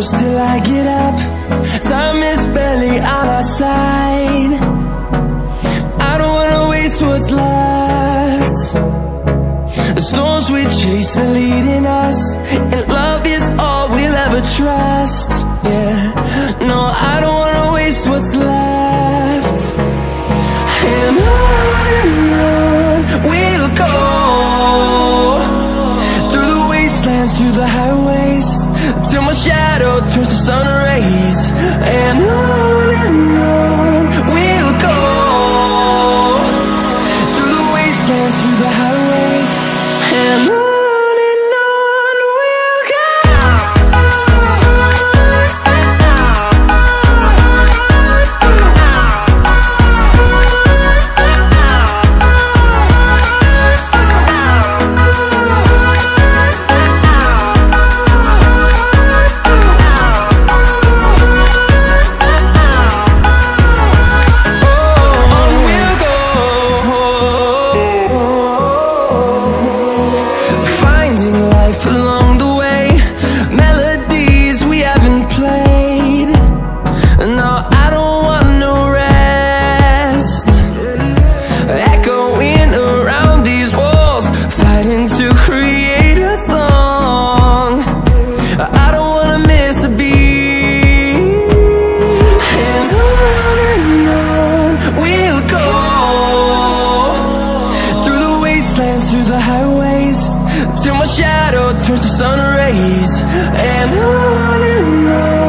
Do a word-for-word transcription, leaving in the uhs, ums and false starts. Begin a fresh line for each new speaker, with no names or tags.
close till I get up. Time is barely on our side. I don't wanna waste what's left. The storms we chase are leading us, and love is all we'll ever trust. Yeah, no, I don't wanna waste what's left. And on and on we'll go, through the wastelands, through the highways, till my shadow turns to sun rays. And on and on we'll go, through the wastelands, through the highways, and on. Through the highways, till my shadow turns to sun rays. And on and on